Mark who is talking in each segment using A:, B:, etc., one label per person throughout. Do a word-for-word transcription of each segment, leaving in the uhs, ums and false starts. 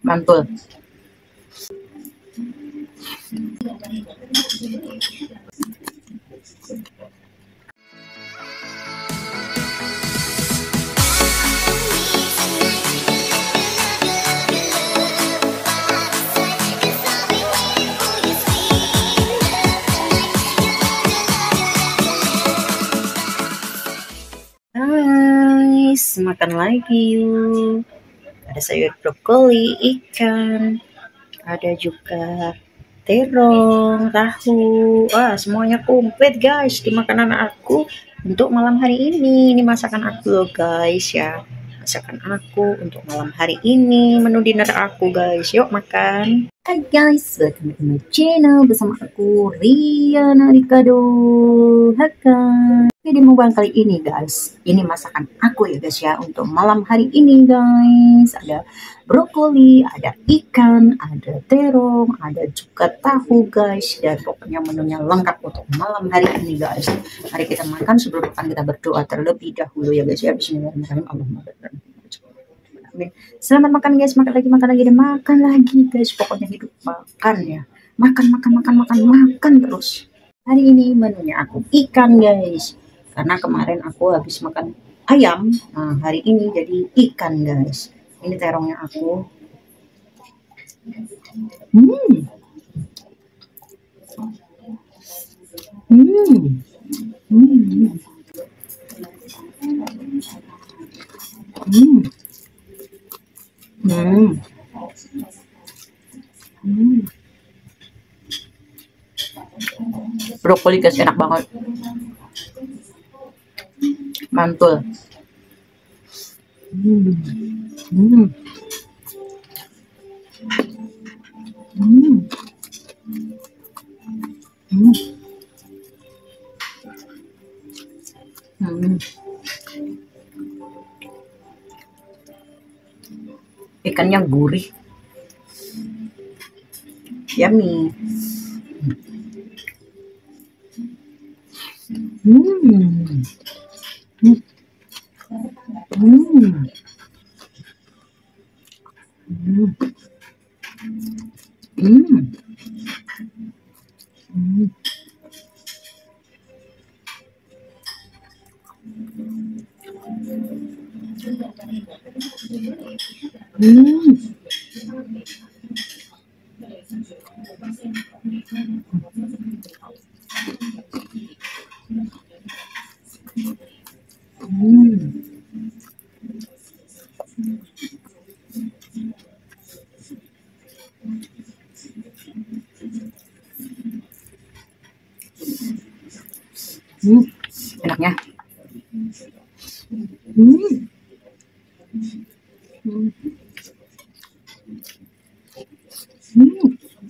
A: Mantul. Guys, makan lagi yuk. Ada sayur brokoli, ikan, ada juga terong, tahu. Wah, semuanya komplit guys di makanan aku untuk malam hari ini. Ini masakan aku loh guys ya. Masakan aku untuk malam hari ini, menu dinner aku guys. Yuk makan. Hai guys, welcome to my channel bersama aku Riana Ricardo. Hai. Di mukbang kali ini guys, ini masakan aku ya guys ya untuk malam hari ini guys. Ada brokoli, ada ikan, ada terong, ada juga tahu guys, dan pokoknya menunya lengkap untuk malam hari ini guys. Mari kita makan, sebelum makan kita berdoa terlebih dahulu ya guys ya. Bismillahirrahmanirrahim. Allahumma barik. Amin. Selamat makan guys, makan lagi, makan lagi, dan makan lagi guys. Pokoknya hidup makan ya, makan makan makan makan makan terus. Hari ini menunya aku ikan guys, karena kemarin aku habis makan ayam. Nah, hari ini jadi ikan guys. Ini terongnya aku. Hmm. Hmm. Hmm. Hmm. Hmm. Hmm. Brokoli guys, enak banget. Mantul. Hmm. Hmm. Hmm. Hmm. Hmm. Ikannya gurih, yummy. Hmm. Hmm. Hmm. Hmm. Hmm. Hmm. Hmm. Hmm. Hmm. Enaknya. Hmm. Hmm. Hmm.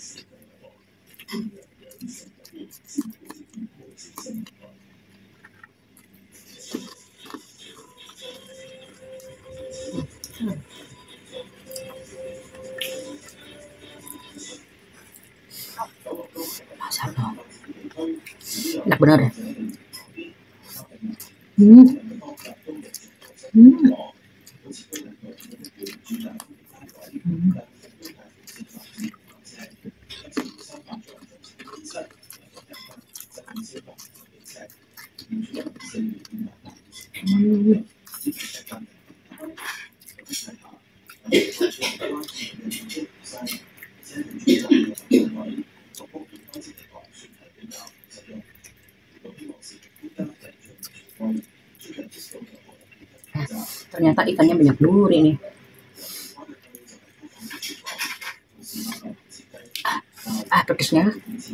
A: Enak bener. Hmm. Hmm. Hmm. Hmm. Ternyata ikannya banyak duri nih. Ah, ah pedesnya.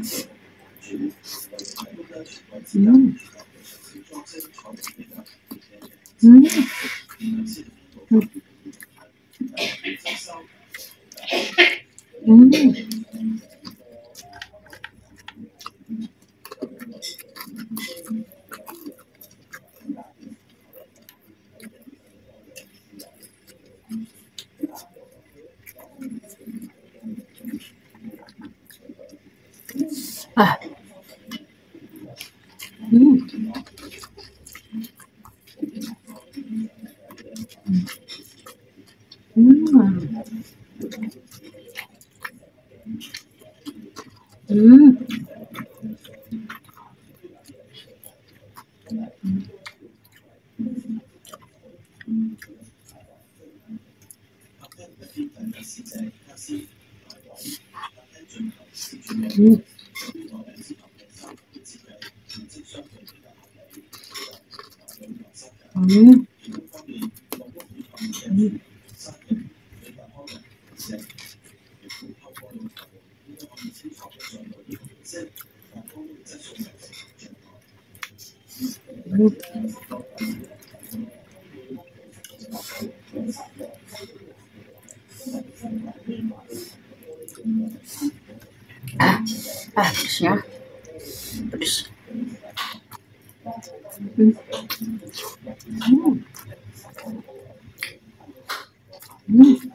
A: Hmm. Hmm. Hmm. Hmm. Ah. Hmm. Hmm. Hmm. Hmm. Hmm. Hmm. Hmm. Ah, ah, pedesnya, pedes. Hmm. Hmm. Hmm.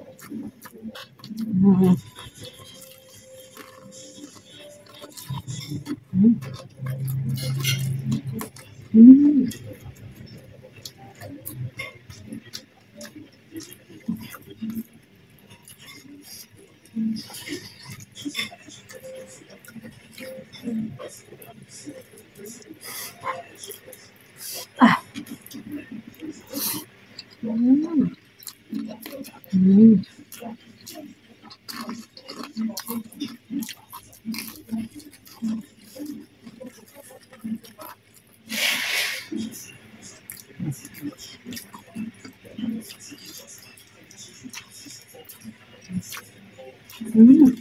A: Hmm. Hmm. Hmm. Ah. Hmm. Hmm. Hmm.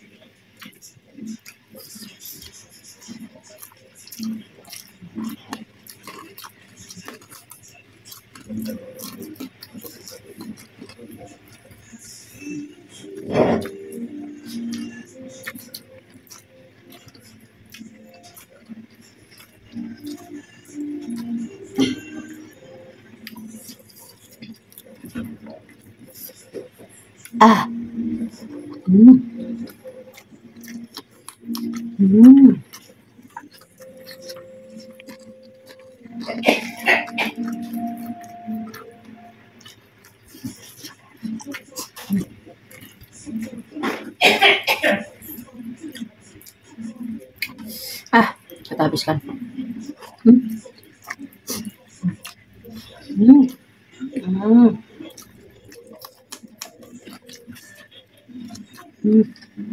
A: Ah. Hmm. Hmm. Ah, kita habiskan. Hmm. Hmm. Hmm. Hmm.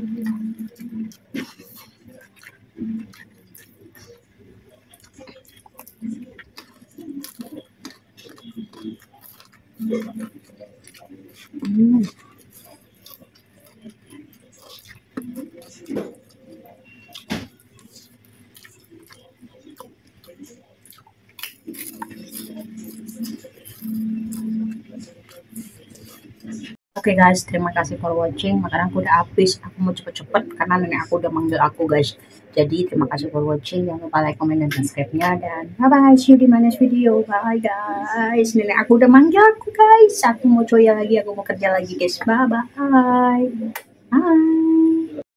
A: Hmm. Oke guys, terima kasih for watching. Makanan aku udah habis. Aku mau cepet-cepet karena nenek aku udah manggil aku guys. Jadi terima kasih for watching. Jangan lupa like, comment, dan subscribe-nya. Dan bye bye. See you di next video. Bye guys. Nenek aku udah manggil aku guys. Aku mau coya lagi. Aku mau kerja lagi guys. Bye bye. Bye.